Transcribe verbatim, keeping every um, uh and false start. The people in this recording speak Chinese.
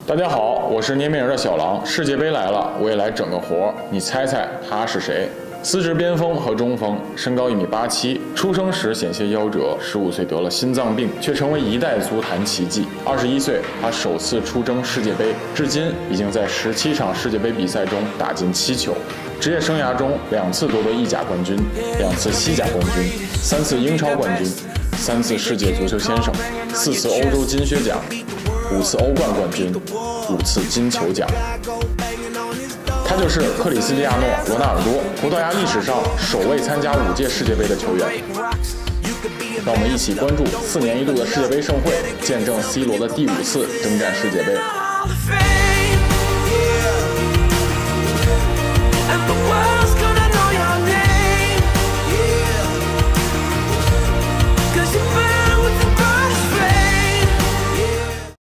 大家好，我是捏面人的小狼。世界杯来了，我也来整个活，你猜猜他是谁？司职边锋和中锋，身高一米八七，出生时险些夭折，十五岁得了心脏病，却成为一代足坛奇迹。二十一岁，他首次出征世界杯，至今已经在十七场世界杯比赛中打进七球。职业生涯中两次夺得意甲冠军，两次西甲冠军，三次英超冠军，三次世界足球先生，四次欧洲金靴奖，五次欧冠冠军，五次金球奖。他就是克里斯蒂亚诺·罗纳尔多，葡萄牙历史上首位参加五届世界杯的球员。让我们一起关注四年一度的世界杯盛会，见证 C 罗的第五次征战世界杯。 And the world